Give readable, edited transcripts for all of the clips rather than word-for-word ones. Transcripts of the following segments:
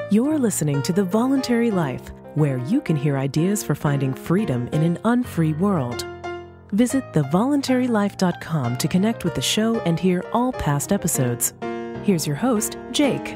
You're listening to The Voluntary Life, where you can hear ideas for finding freedom in an unfree world. Visit thevoluntarylife.com to connect with the show and hear all past episodes. Here's your host, Jake.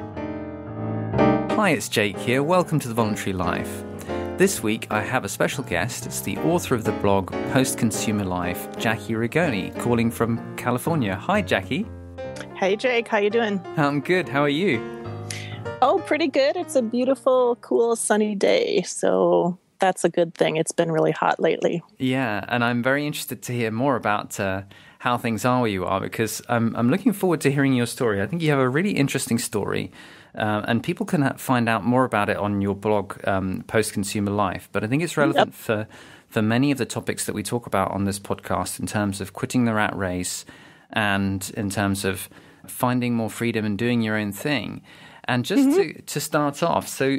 Hi, it's Jake here. Welcome to The Voluntary Life. This week, I have a special guest. It's the author of the blog Post-Consumer Life, Jackie Rigoni, calling from California. Hi, Jackie. Hey, Jake. How you doing? I'm good. How are you? Oh, pretty good. It's a beautiful, cool, sunny day, so that's a good thing. It's been really hot lately. Yeah, and I'm very interested to hear more about how things are where you are, because I'm looking forward to hearing your story. I think you have a really interesting story, and people can find out more about it on your blog, Post-Consumer Life. But I think it's relevant for many of the topics that we talk about on this podcast in terms of quitting the rat race and in terms of finding more freedom and doing your own thing. And just to start off, so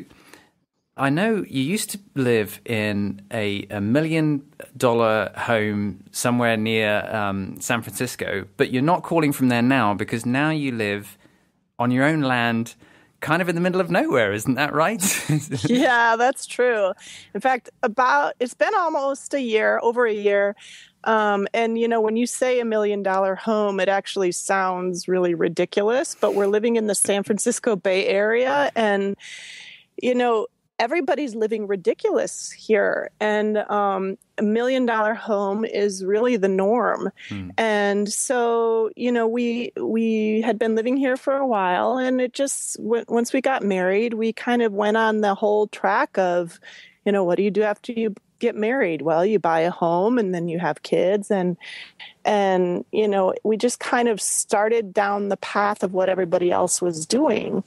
I know you used to live in a $1 million home somewhere near San Francisco, but you're not calling from there now because now you live on your own land, kind of in the middle of nowhere. Isn't that right? Yeah, that's true. In fact, it's been almost over a year. And, you know, when you say $1 million home, it actually sounds really ridiculous, but we're living in the San Francisco Bay Area and, you know, everybody's living ridiculous here. And $1 million home is really the norm. And so, you know, we had been living here for a while, and it just, once we got married, we kind of went on the whole track of, you know, what do you do after you get married? Well, you buy a home and then you have kids, and you know, we just kind of started down the path of what everybody else was doing.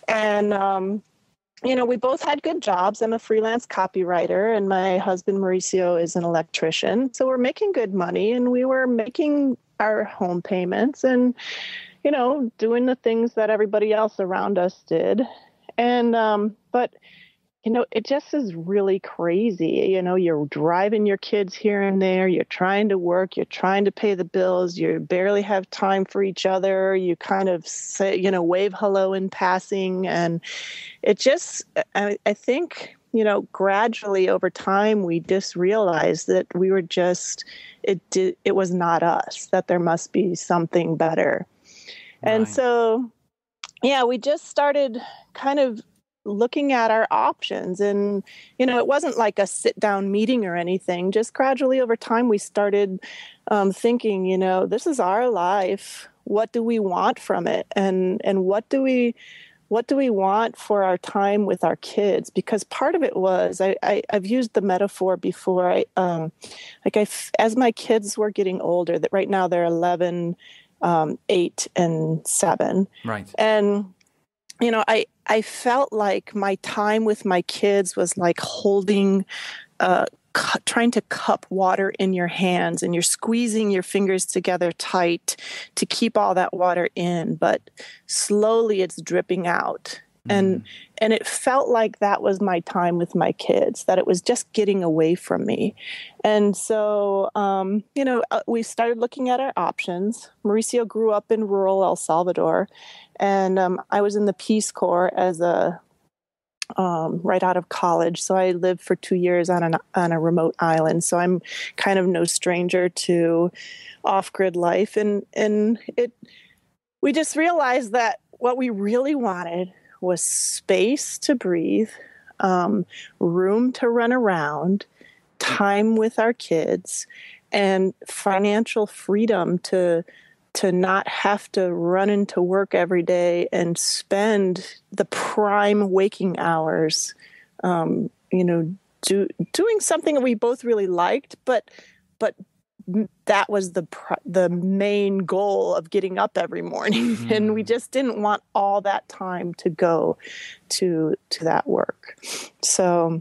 And you know, we both had good jobs. I'm a freelance copywriter, and my husband Mauricio is an electrician. So we're making good money, and we were making our home payments and, you know, doing the things that everybody else around us did. And but you know, it just is really crazy. You know, you're driving your kids here and there. You're trying to work. You're trying to pay the bills. You barely have time for each other. You kind of say, you know, wave hello in passing. And it just, I think, you know, gradually over time, we just realized that we were just, it was not us, that there must be something better. Right. And so, yeah, we just started kind of looking at our options. And, you know, it wasn't like a sit down meeting or anything. Just gradually over time, we started thinking, you know, this is our life. What do we want from it? And what do we want for our time with our kids? Because part of it was, I've used the metaphor before. As my kids were getting older, that right now they're 11, 8, and 7. Right. And, you know, I felt like my time with my kids was like holding, trying to cup water in your hands, and you're squeezing your fingers together tight to keep all that water in, but slowly it's dripping out. And it felt like that was my time with my kids, that it was just getting away from me. And so, you know, we started looking at our options. Mauricio grew up in rural El Salvador, and I was in the Peace Corps as right out of college. So I lived for 2 years on a remote island. So I'm kind of no stranger to off-grid life. And we just realized that what we really wanted was space to breathe, room to run around, time with our kids, and financial freedom to not have to run into work every day and spend the prime waking hours, you know, doing something that we both really liked, but that was the main goal of getting up every morning. And we just didn't want all that time to go to that work. So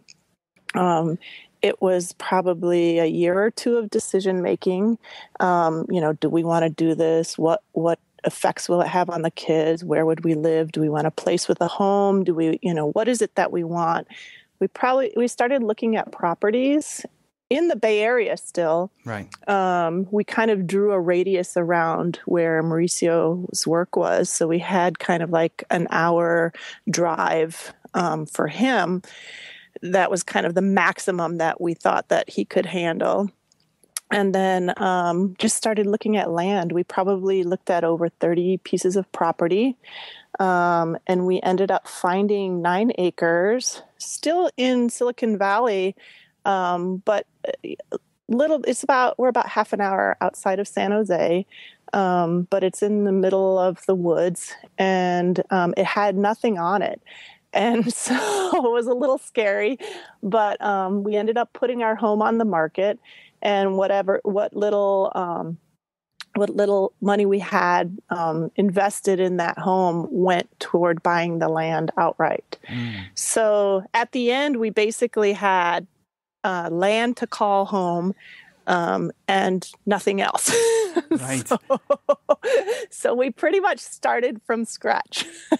it was probably a year or two of decision making. You know, do we want to do this? What effects will it have on the kids? Where would we live? Do we want a place with a home? Do we, you know, what is it that we want? We started looking at properties, in the Bay Area still. Right. We kind of drew a radius around where Mauricio's work was. So we had kind of like an hour drive for him. That was kind of the maximum that we thought that he could handle. And then just started looking at land. We probably looked at over 30 pieces of property. And we ended up finding 9 acres, still in Silicon Valley, but we're about half an hour outside of San Jose, but it's in the middle of the woods, and it had nothing on it. And so it was a little scary, but we ended up putting our home on the market, and what little money we had invested in that home went toward buying the land outright. So at the end, we basically had land to call home and nothing else. Right. So we pretty much started from scratch.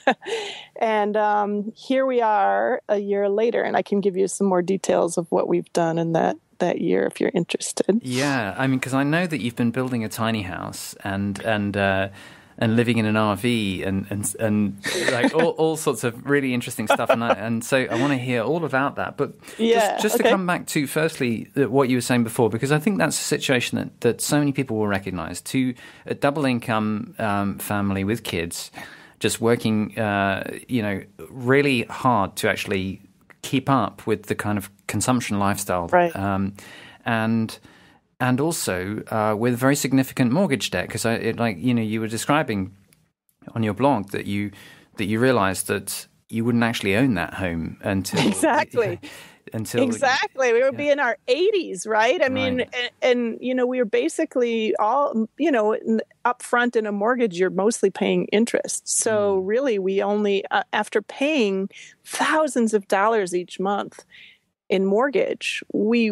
And here we are a year later, and I can give you some more details of what we've done in that year if you're interested. Yeah, I mean, because I know that you've been building a tiny house and living in an RV and like all sorts of really interesting stuff, and so I want to hear all about that. But just to come back to firstly what you were saying before, because I think that's a situation that so many people will recognize. To a double income family with kids, just working, really hard to actually keep up with the kind of consumption lifestyle, right? And also with very significant mortgage debt, because you were describing on your blog that you realized that you wouldn't actually own that home until exactly. We would be in our 80s, right? I mean, and we were basically all, up front in a mortgage, you're mostly paying interest. So really, we only, after paying thousands of dollars each month in mortgage, we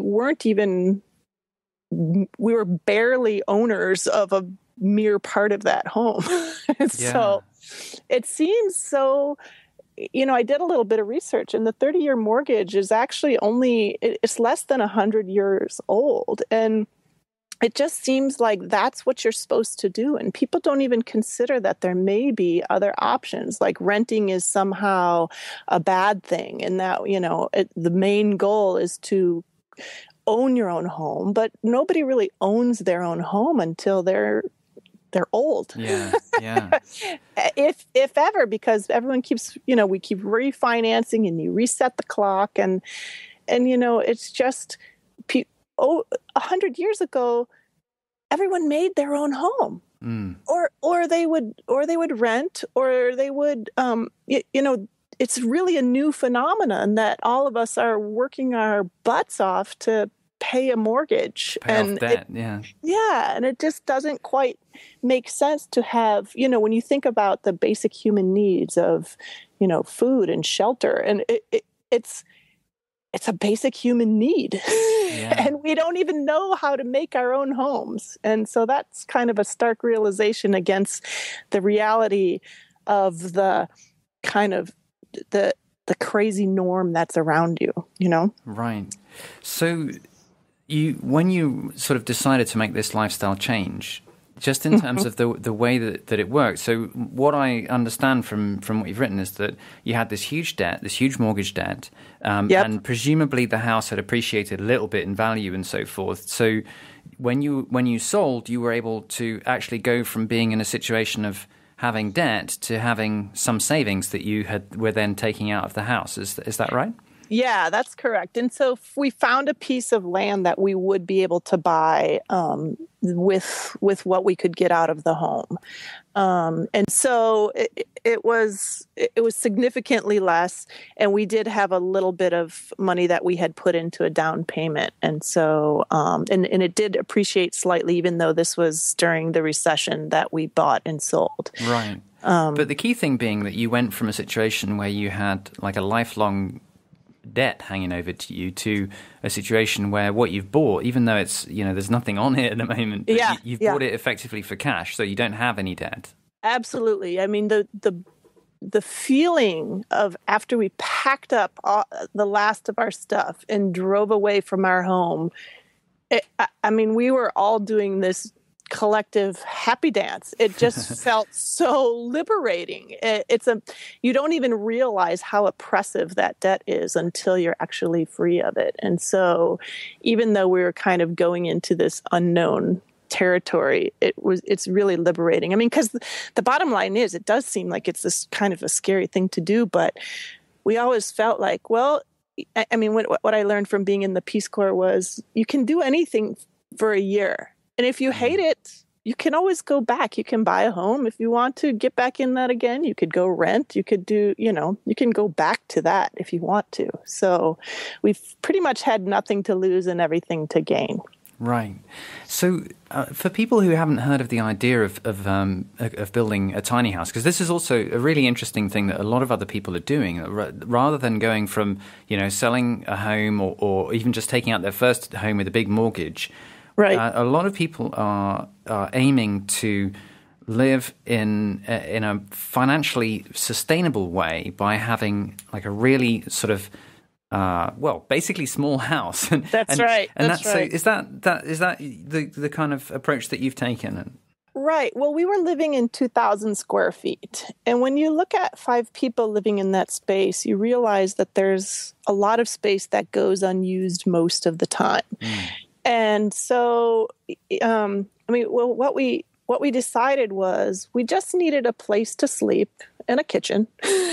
were barely owners of a mere part of that home. So it seems so, I did a little bit of research, and the 30-year mortgage is actually it's less than 100 years old. And it just seems like that's what you're supposed to do. And people don't even consider that there may be other options, like renting is somehow a bad thing. And that, the main goal is to own your own home, but nobody really owns their own home until they're old. Yeah. if ever, because everyone keeps, we keep refinancing and you reset the clock and it's just 100 years ago, everyone made their own home, or they would rent, or they would, it's really a new phenomenon that all of us are working our butts off to pay a mortgage. Pay off debt, and it just doesn't quite make sense to have, when you think about the basic human needs of, food and shelter, and it's a basic human need. And we don't even know how to make our own homes. And so that's kind of a stark realization against the reality of the kind of the crazy norm that's around you, Right. So when you sort of decided to make this lifestyle change, just in terms of the way that it worked. So what I understand from what you've written is that you had this huge debt, this huge mortgage debt, and presumably the house had appreciated a little bit in value and so forth. So when you sold, you were able to actually go from being in a situation of having debt to having some savings that you were then taking out of the house. Is that right? Yeah, that's correct. And so we found a piece of land that we would be able to buy with what we could get out of the home. And so it was significantly less, and we did have a little bit of money that we had put into a down payment. And so and it did appreciate slightly, even though this was during the recession that we bought and sold. Right. But the key thing being that you went from a situation where you had like a lifelong debt hanging over to you to a situation where what you've bought, even though it's, there's nothing on it at the moment, but you've bought it effectively for cash, so you don't have any debt. Absolutely. I mean, the feeling of after we packed up the last of our stuff and drove away from our home, I mean, we were all doing this collective happy dance. It just felt so liberating. You don't even realize how oppressive that debt is until you're actually free of it. And so even though we were kind of going into this unknown territory, it's really liberating. I mean, because the bottom line is, it does seem like it's this kind of a scary thing to do, but we always felt like, well, I mean, what I learned from being in the Peace Corps was you can do anything for a year. And if you hate it, you can always go back. You can buy a home. If you want to get back in that again, you could go rent. You could you can go back to that if you want to. So we've pretty much had nothing to lose and everything to gain. Right. So for people who haven't heard of the idea of building a tiny house, because this is also a really interesting thing that a lot of other people are doing, rather than going from, selling a home or even just taking out their first home with a big mortgage. Right. A lot of people are aiming to live in a financially sustainable way by having like a really sort of basically small house. That's right. And that's right. So is that the kind of approach that you've taken? Right. Well, we were living in 2,000 square feet. And when you look at 5 people living in that space, you realize that there's a lot of space that goes unused most of the time. And so, what we decided was we just needed a place to sleep and a kitchen.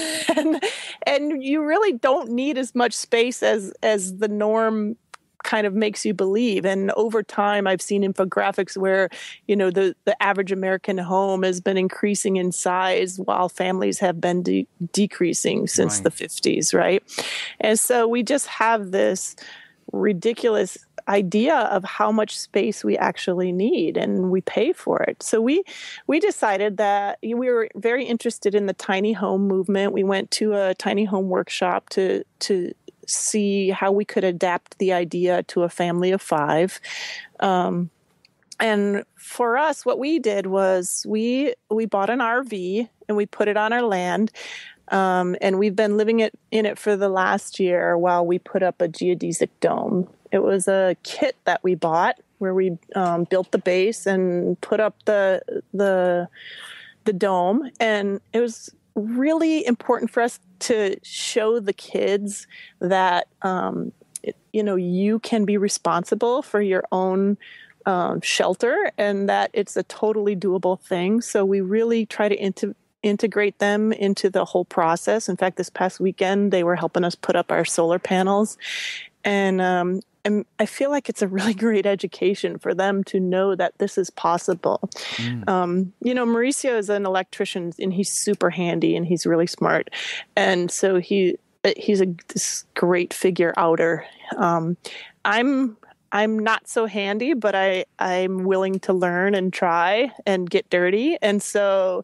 and you really don't need as much space as the norm kind of makes you believe. And over time, I've seen infographics where, the average American home has been increasing in size while families have been decreasing since the 50s, right? And so we just have this ridiculous idea of how much space we actually need, and we pay for it. So we decided that we were very interested in the tiny home movement. We went to a tiny home workshop to see how we could adapt the idea to a family of 5. And for us, what we did was we bought an RV and we put it on our land. And we've been living in it for the last year while we put up a geodesic dome. It was a kit that we bought where we built the base and put up the dome. And it was really important for us to show the kids that, you can be responsible for your own shelter and that it's a totally doable thing. So we really try to integrate them into the whole process. In fact, this past weekend, they were helping us put up our solar panels. And I feel like it's a really great education for them to know that this is possible. Mauricio is an electrician, and he's super handy, and he's really smart. And so he's this great figure outer. I'm not so handy, but I'm willing to learn and try and get dirty. And so,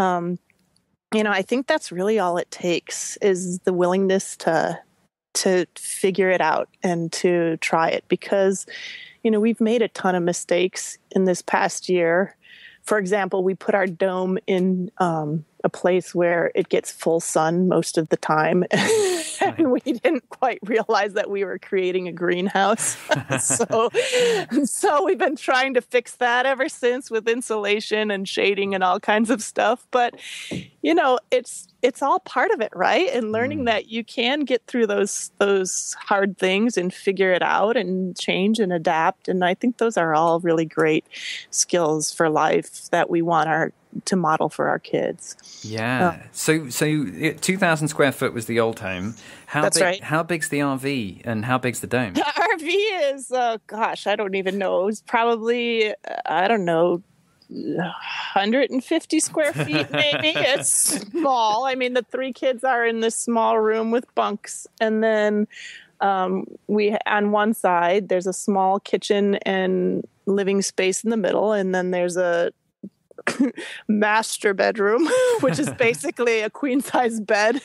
I think that's really all it takes is the willingness to figure it out and to try it, because, we've made a ton of mistakes in this past year. For example, we put our dome in a place where it gets full sun most of the time. And we didn't quite realize that we were creating a greenhouse. So we've been trying to fix that ever since with insulation and shading and all kinds of stuff. But, it's all part of it, right? And learning that you can get through those hard things and figure it out and change and adapt. And I think those are all really great skills for life that we want to model for our kids. Yeah. So 2,000 square foot was the old home. That's right. How big's the RV and how big's the dome? The RV is, I don't even know. It was probably, 150 square feet, maybe. It's small. I mean, the 3 kids are in this small room with bunks. And then we, on one side, there's a small kitchen and living space in the middle. And then there's a master bedroom, which is basically a queen size bed.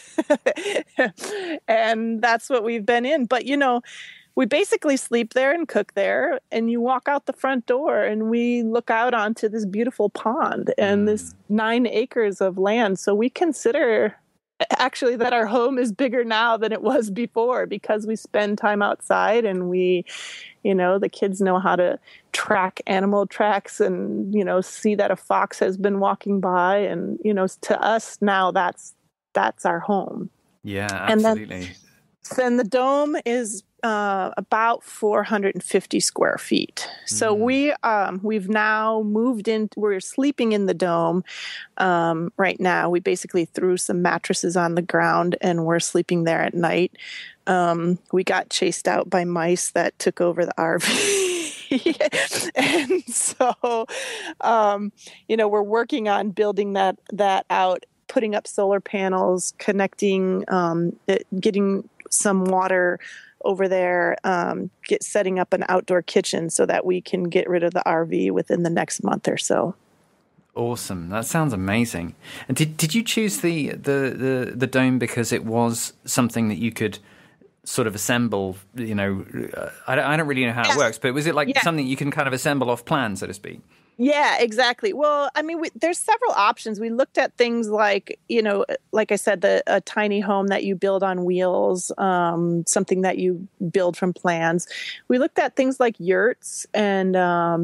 And that's what we've been in. But, we basically sleep there and cook there, and you walk out the front door and we look out onto this beautiful pond and this 9 acres of land. So we consider actually that our home is bigger now than it was before because we spend time outside and the kids know how to track animal tracks and, see that a fox has been walking by. And, to us now that's our home. Yeah, absolutely. And then the dome is about 450 square feet. So we've now moved in. We're sleeping in the dome right now. We basically threw some mattresses on the ground and we're sleeping there at night. We got chased out by mice that took over the RV. And so, we're working on building that out, putting up solar panels, connecting, getting some water over there, setting up an outdoor kitchen so that we can get rid of the RV within the next month or so. Awesome. That sounds amazing. And did you choose the dome because it was something that you could sort of assemble? I don't really know how it works, but was it something you can kind of assemble off plan, so to speak? Yeah, exactly. Well, I mean, there's several options. We looked at things like, like I said, a tiny home that you build on wheels, something that you build from plans. We looked at things like yurts and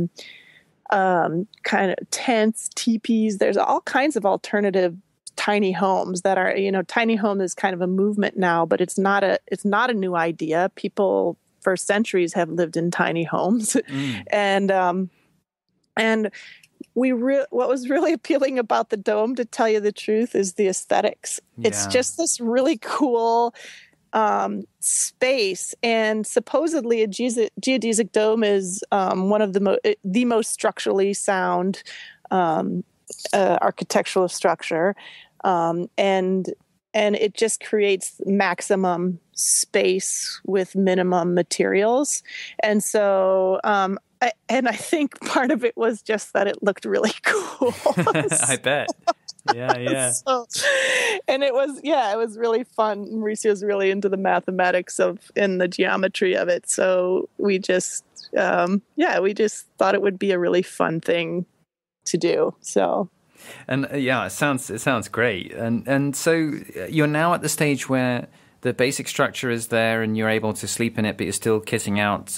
kind of tents, teepees. There's all kinds of alternative tiny homes that are, tiny home is kind of a movement now, but it's not a new idea. People for centuries have lived in tiny homes. And what was really appealing about the dome, to tell you the truth, is the aesthetics. Yeah. It's just this really cool space, and supposedly a geodesic dome is one of the most structurally sound architectural structure, and it just creates maximum space with minimum materials, and so. I think part of it was just that it looked really cool. I bet. Yeah. And it was really fun. Mauricio's really into the mathematics and the geometry of it. So we just thought it would be a really fun thing to do. So. And it sounds great. And so you're now at the stage where the basic structure is there and you're able to sleep in it, but you're still kitting out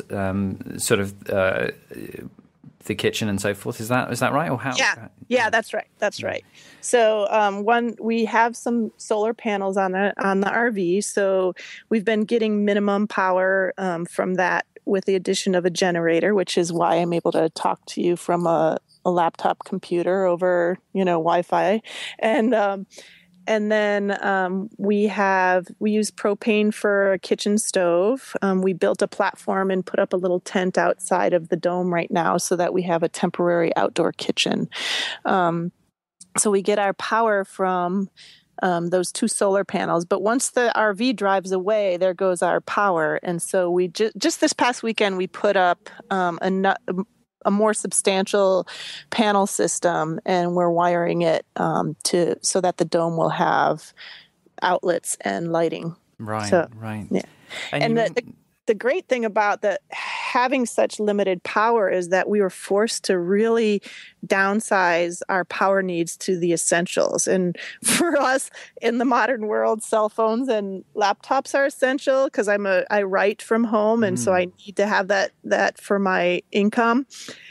the kitchen and so forth. Is that right? Or how? Yeah, that's right. That's right. So we have some solar panels on the RV. So we've been getting minimum power from that with the addition of a generator, which is why I'm able to talk to you from a laptop computer over, Wi-Fi. And then we use propane for a kitchen stove. We built a platform and put up a little tent outside of the dome right now so that we have a temporary outdoor kitchen. So we get our power from those two solar panels. But once the RV drives away, there goes our power. And so we just this past weekend, we put up a more substantial panel system, and we're wiring it so that the dome will have outlets and lighting. Right, so, right. Yeah. And the great thing about having such limited power is that we were forced to really downsize our power needs to the essentials. And for us in the modern world, cell phones and laptops are essential because I write from home, and so I need to have that for my income.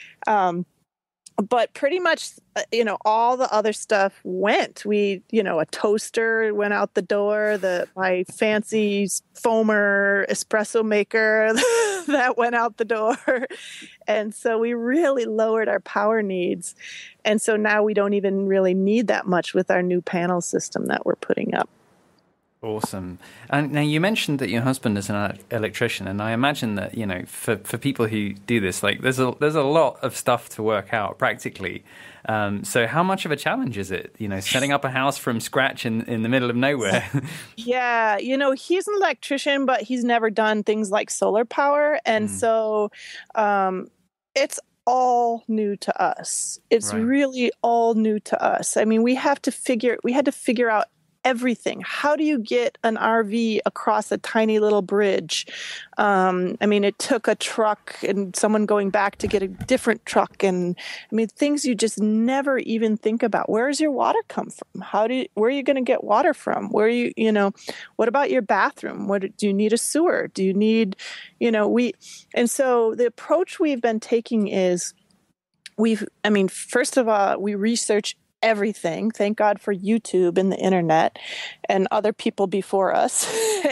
But pretty much, all the other stuff went. A toaster went out the door, my fancy foamer espresso maker that went out the door. And so we really lowered our power needs. And so now we don't even really need that much with our new panel system that we're putting up. Awesome. And now you mentioned that your husband is an electrician, and I imagine that for people who do this, there's a lot of stuff to work out practically. So how much of a challenge is it? Setting up a house from scratch in the middle of nowhere. Yeah, he's an electrician, but he's never done things like solar power, and so it's all new to us. It's really all new to us. I mean, we had to figure out everything. How do you get an RV across a tiny little bridge? I mean, it took a truck and someone going back to get a different truck. And I mean, things you just never even think about. Where does your water come from? Where are you going to get water from? What about your bathroom? Do you need a sewer? Do you need, and so the approach we've been taking is first of all, we research everything. Thank God for YouTube and the internet and other people before us.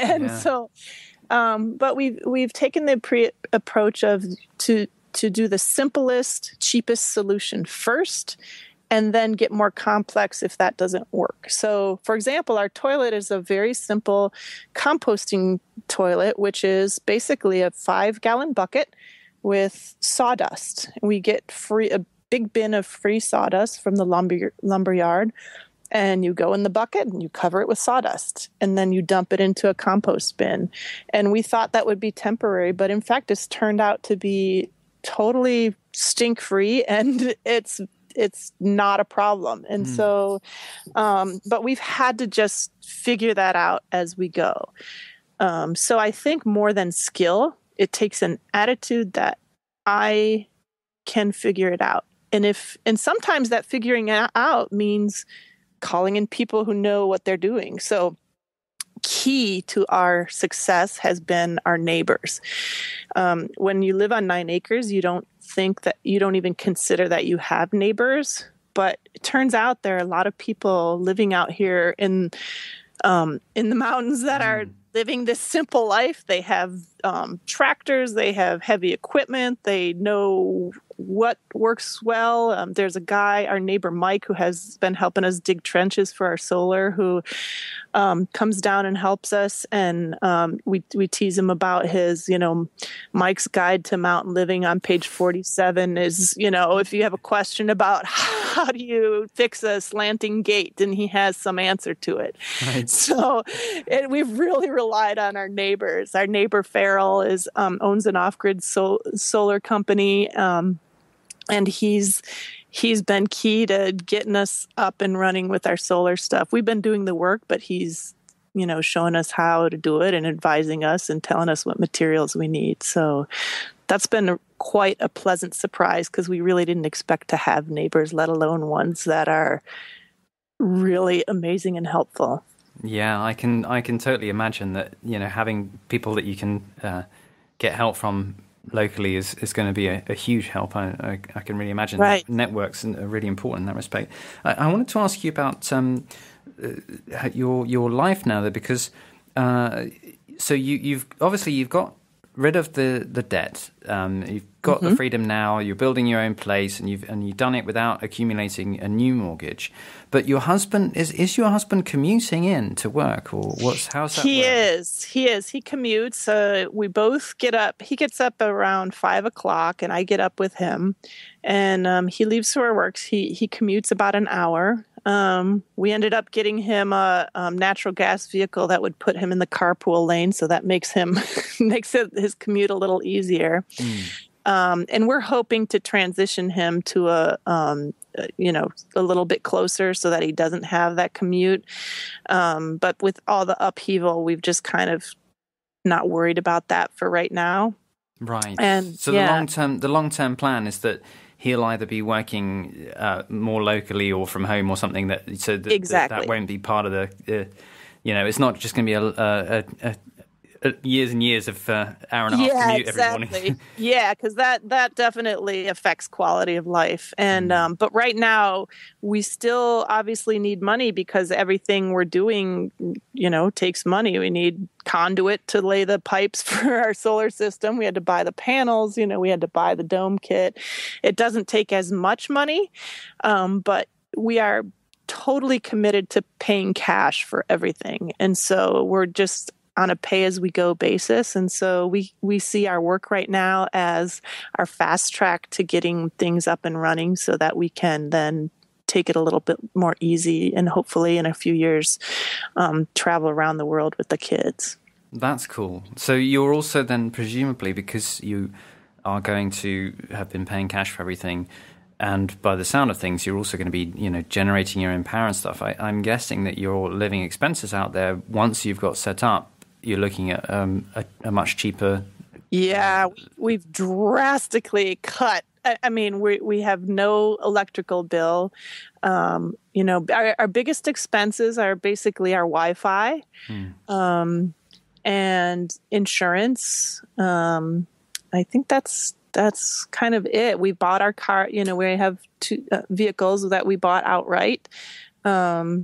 But we've taken the approach of to do the simplest, cheapest solution first, and then get more complex if that doesn't work. So, for example, our toilet is a very simple composting toilet, which is basically a 5-gallon bucket with sawdust. We get a big bin of free sawdust from the lumber yard, and you go in the bucket and you cover it with sawdust, and then you dump it into a compost bin. And we thought that would be temporary, but in fact, it's turned out to be totally stink-free, and it's not a problem. And so, but we've had to just figure that out as we go. So I think more than skill, it takes an attitude that I can figure it out. And sometimes that figuring it out means calling in people who know what they're doing. So key to our success has been our neighbors. When you live on 9 acres, you don't even consider that you have neighbors, but it turns out there are a lot of people living out here in the mountains that are living this simple life. They have tractors, they have heavy equipment, they know what works well. There's a guy, our neighbor Mike, who has been helping us dig trenches for our solar, who comes down and helps us. And we tease him about his, Mike's Guide to Mountain Living on page 47 is, if you have a question about how do you fix a slanting gate, and he has some answer to it. Right. So we've really relied on our neighbors. Our neighbor Farrell owns an off-grid solar company, and he's been key to getting us up and running with our solar stuff. We've been doing the work, but he's, showing us how to do it and advising us and telling us what materials we need. So that's been quite a pleasant surprise, because we really didn't expect to have neighbors, let alone ones that are really amazing and helpful. Yeah, I can totally imagine that, having people that you can get help from locally is going to be a huge help. I can really imagine that networks are really important in that respect. I wanted to ask you about your life now, though, because so you've got rid of the debt. You've got the freedom now. You're building your own place, and you've done it without accumulating a new mortgage. But your husband is your husband commuting in to work, or how's that? He is. He commutes. We both get up. He gets up around 5:00, and I get up with him. And he leaves for work. He commutes about an hour. We ended up getting him a natural gas vehicle that would put him in the carpool lane, so that makes his commute a little easier. And we're hoping to transition him to a little bit closer so that he doesn't have that commute. But with all the upheaval, we've just kind of not worried about that for right now. Right. And so the long-term plan is that he'll either be working more locally or from home or something, that won't be part of the, it's not just going to be a years and years of hour and a half commute every morning. Yeah, because that definitely affects quality of life. And but right now we still obviously need money, because everything we're doing, takes money. We need conduit to lay the pipes for our solar system. We had to buy the panels. We had to buy the dome kit. It doesn't take as much money, but we are totally committed to paying cash for everything. And so we're just on a pay-as-we-go basis. And so we see our work right now as our fast track to getting things up and running, so that we can then take it a little bit more easy and hopefully in a few years travel around the world with the kids. That's cool. So you're also then, presumably, because you are going to have been paying cash for everything, And by the sound of things, you're also going to be, generating your own power and stuff. I'm guessing that your living expenses out there, once you've got set up, you're looking at a much cheaper. Yeah, we've drastically cut. I mean, we have no electrical bill. Our biggest expenses are basically our Wi-Fi and insurance. I think that's kind of it. We bought our car. We have two vehicles that we bought outright. And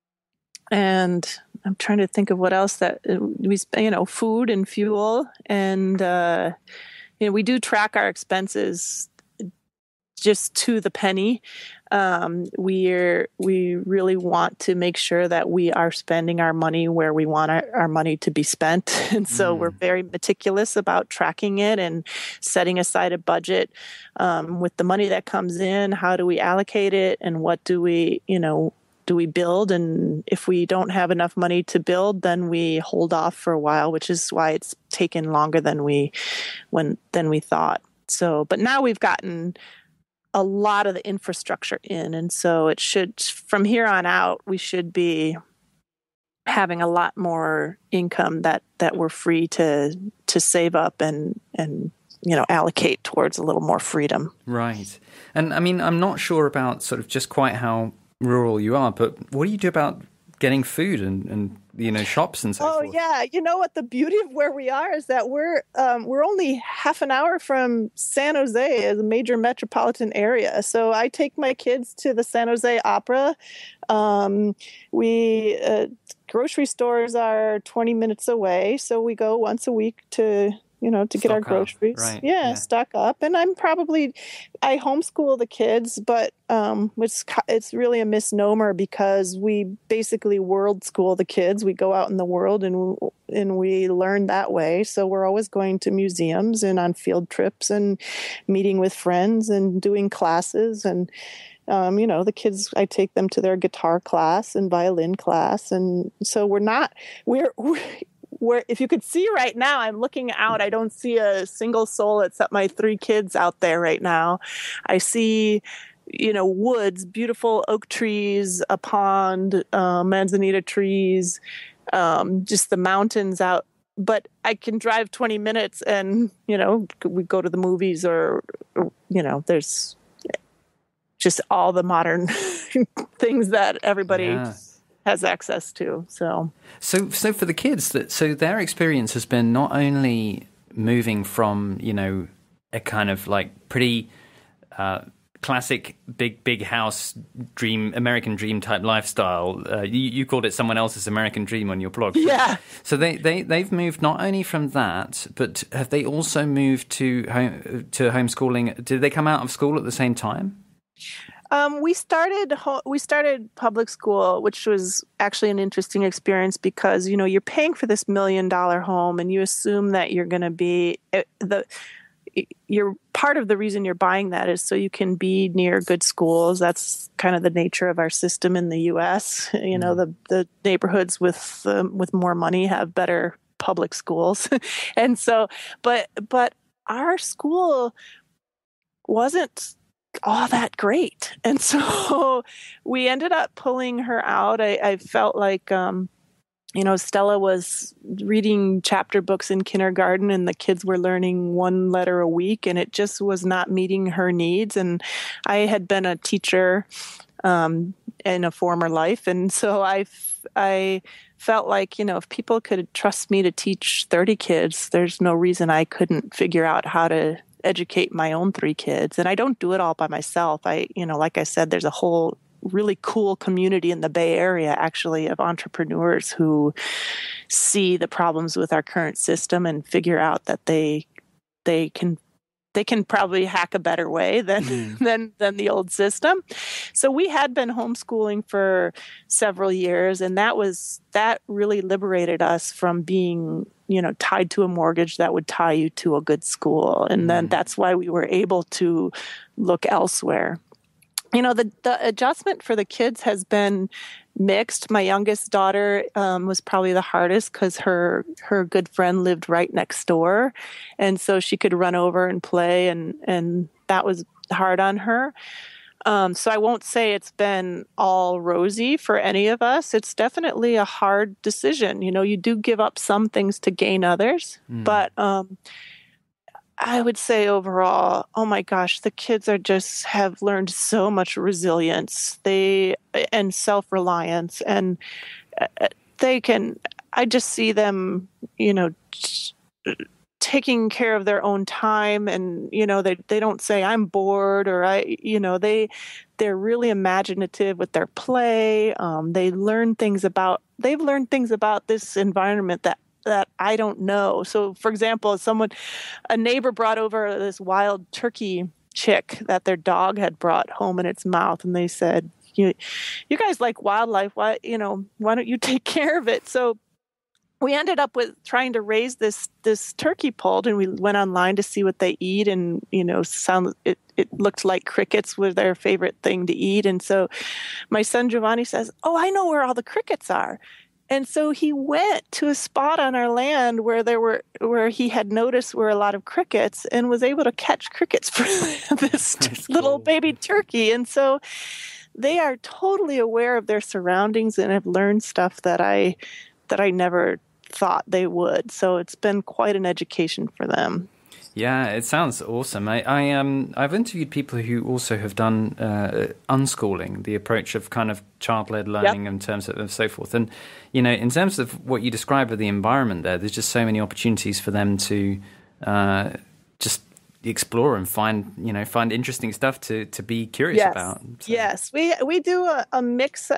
I'm trying to think of what else that we spend, food and fuel. And, we do track our expenses just to the penny. We really want to make sure that we are spending our money where we want our money to be spent. And so we're very meticulous about tracking it and setting aside a budget with the money that comes in. How do we allocate it, and what do we build? And if we don't have enough money to build, then we hold off for a while, which is why it's taken longer than we thought. So, but now we've gotten a lot of the infrastructure in. And so it should, from here on out, we should be having a lot more income that we're free to save up and allocate towards a little more freedom. Right. And I mean, I'm not sure about sort of just quite how rural you are, but what do you do about getting food and shops and so forth? Oh yeah, you know what? The beauty of where we are is that we're only half an hour from San Jose, as a major metropolitan area. So I take my kids to the San Jose Opera. Grocery stores are 20 minutes away, so we go once a week to get our groceries. Right. Yeah, stock up. And I homeschool the kids, but it's really a misnomer because we basically world school the kids. We go out in the world and we learn that way. So we're always going to museums and on field trips and meeting with friends and doing classes. And the kids, I take them to their guitar class and violin class. And so if you could see right now, I'm looking out. I don't see a single soul except my 3 kids out there right now. I see, woods, beautiful oak trees, a pond, manzanita trees, just the mountains out. But I can drive 20 minutes and, we go to the movies or there's just all the modern things that everybody has access to. So for the kids, so their experience has been not only moving from a kind of like pretty classic big house dream, American dream type lifestyle. You called it someone else's American dream on your blog. Yeah. So they've moved not only from that, but have they also moved to homeschooling? Did they come out of school at the same time? We started public school, which was actually an interesting experience because, you're paying for this $1 million home and you assume that you're going to be you're part of the reason you're buying that is so you can be near good schools. That's kind of the nature of our system in the U.S. The neighborhoods with more money have better public schools. And so, but our school wasn't all that great. And so we ended up pulling her out. I felt like, Stella was reading chapter books in kindergarten and the kids were learning 1 letter a week and it just was not meeting her needs. And I had been a teacher in a former life. And so I felt like, if people could trust me to teach 30 kids, there's no reason I couldn't figure out how to educate my own 3 kids. And I don't do it all by myself. Like I said, there's a whole really cool community in the Bay Area, actually, of entrepreneurs who see the problems with our current system and figure out that they can probably hack a better way than the old system. So we had been homeschooling for several years, and that really liberated us from being tied to a mortgage that would tie you to a good school. And then that's why we were able to look elsewhere. The adjustment for the kids has been mixed. My youngest daughter was probably the hardest because her good friend lived right next door. And so she could run over and play and that was hard on her. So I won't say it's been all rosy for any of us. It's definitely a hard decision. You do give up some things to gain others, but I would say overall, oh my gosh, the kids have learned so much resilience, and self-reliance, and I just see them, taking care of their own time, and they don't say I'm bored, or they're really imaginative with their play. They've learned things about this environment that I don't know. So for example, a neighbor brought over this wild turkey chick that their dog had brought home in its mouth, and they said, you guys like wildlife, why don't you take care of it? So we ended up with trying to raise this turkey poult, and we went online to see what they eat, and it looked like crickets were their favorite thing to eat. And so my son Giovanni says, "Oh, I know where all the crickets are." And so he went to a spot on our land where he had noticed were a lot of crickets, and was able to catch crickets for this little baby turkey. And so they are totally aware of their surroundings and have learned stuff that I never thought they would. So it's been quite an education for them. Yeah, it sounds awesome. I've interviewed people who also have done unschooling, the approach of kind of child-led learning in terms of so forth. And, in terms of what you describe of the environment there's just so many opportunities for them to just explore and find interesting stuff to be curious about. So. Yes, we do a mix.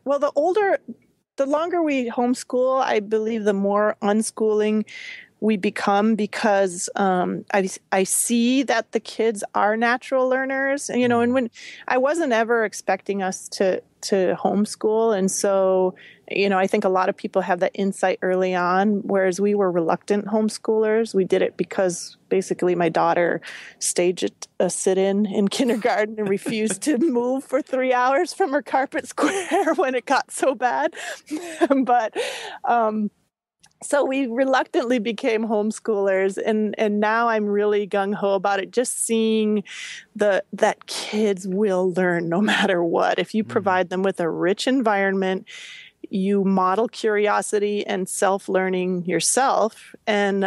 The longer we homeschool, I believe the more unschooling we become, because I see that the kids are natural learners, and when I wasn't ever expecting us to homeschool. And so, I think a lot of people have that insight early on, whereas we were reluctant homeschoolers. We did it because basically my daughter staged a sit-in kindergarten and refused to move for 3 hours from her carpet square when it got so bad. But, so we reluctantly became homeschoolers, and now I'm really gung-ho about it, just seeing that kids will learn no matter what. If you provide them with a rich environment, you model curiosity and self-learning yourself. And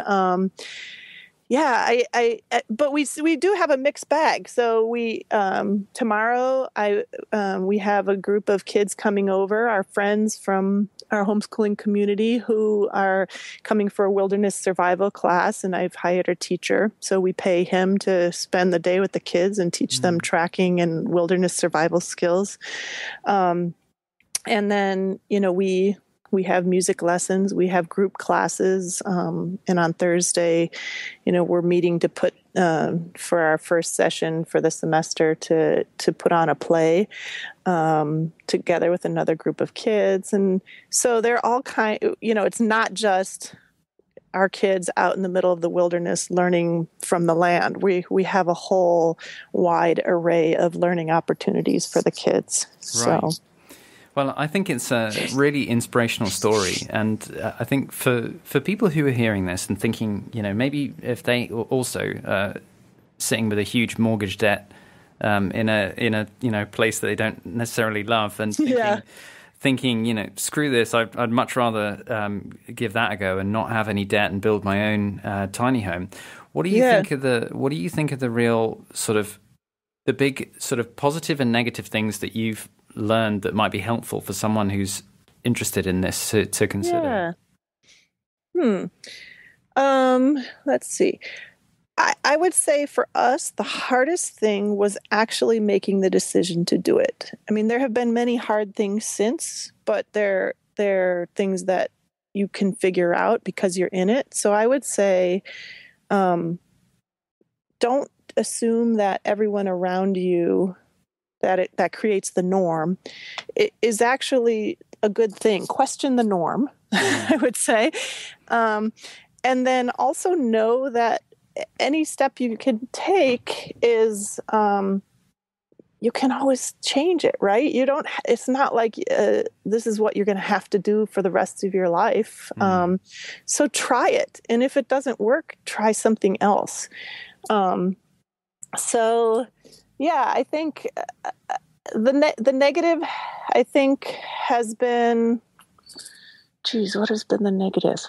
but we do have a mixed bag. So we tomorrow we have a group of kids coming over, our friends from our homeschooling community, who are coming for a wilderness survival class, and I've hired a teacher. So we pay him to spend the day with the kids and teach them tracking and wilderness survival skills. And then, we have music lessons, we have group classes, and on Thursday, we're meeting to put for our first session for the semester to put on a play together with another group of kids. And so they're all it's not just our kids out in the middle of the wilderness learning from the land. We have a whole wide array of learning opportunities for the kids. Right. So. Well, I think it's a really inspirational story, and I think for people who are hearing this and thinking, maybe if they also sitting with a huge mortgage debt in a place that they don't necessarily love, and thinking, screw this, I'd much rather give that a go and not have any debt and build my own tiny home. What do you think of the real sort of the big sort of positive and negative things that you've learned that might be helpful for someone who's interested in this to consider? Let's see. I would say for us, the hardest thing was actually making the decision to do it. I mean, there have been many hard things since, but they're things that you can figure out because you're in it. So I would say, don't assume that everyone around you that creates the norm, it is actually a good thing. Question the norm, I would say. And then also know that any step you can take is, you can always change it, right? It's not like this is what you're going to have to do for the rest of your life. So try it. And if it doesn't work, try something else. So, yeah, I think the negative, I think, has been, geez, what has been the negative?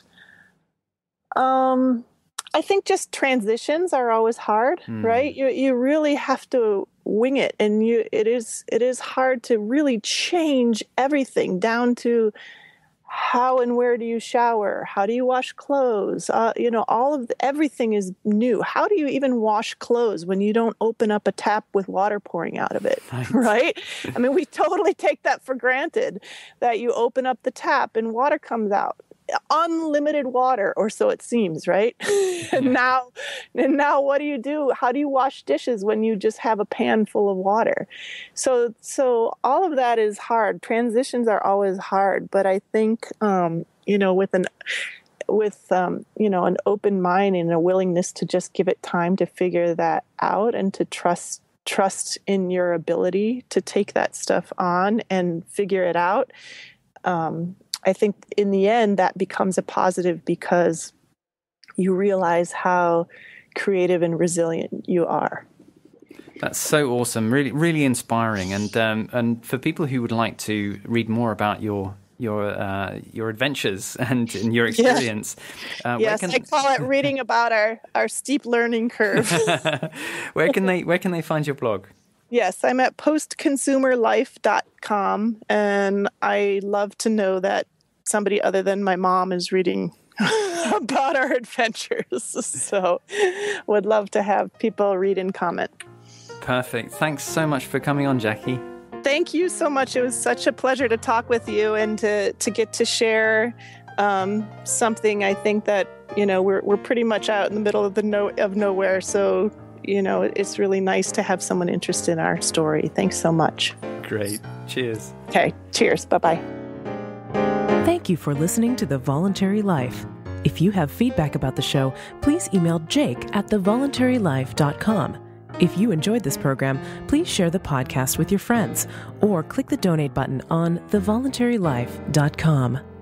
I think just transitions are always hard, right? You really have to wing it, and it is hard to really change everything down to how and where do you shower? How do you wash clothes? Everything is new. How do you even wash clothes when you don't open up a tap with water pouring out of it, right? I mean, we totally take that for granted, that you open up the tap and water comes out. Unlimited water, or so it seems, right? And now what do you do? How do you wash dishes when you just have a pan full of water? So all of that is hard. Transitions are always hard, but I think with an open mind and a willingness to just give it time to figure that out, and to trust in your ability to take that stuff on and figure it out. I think in the end that becomes a positive, because you realize how creative and resilient you are. That's so awesome, really, really inspiring. And for people who would like to read more about your adventures and your experience, yes, I call it reading about our steep learning curve. Where can they find your blog? Yes, I'm at postconsumerlife.com, and I love to know that somebody other than my mom is reading about our adventures. So would love to have people read and comment. Perfect. Thanks so much for coming on, Jackie. Thank you so much. It was such a pleasure to talk with you and to get to share something. I think that, we're pretty much out in the middle of nowhere. So it's really nice to have someone interested in our story. Thanks so much. Great. Cheers. Okay. Cheers. Bye-bye. Thank you for listening to The Voluntary Life. If you have feedback about the show, please email jake@thevoluntarylife.com. If you enjoyed this program, please share the podcast with your friends or click the donate button on thevoluntarylife.com.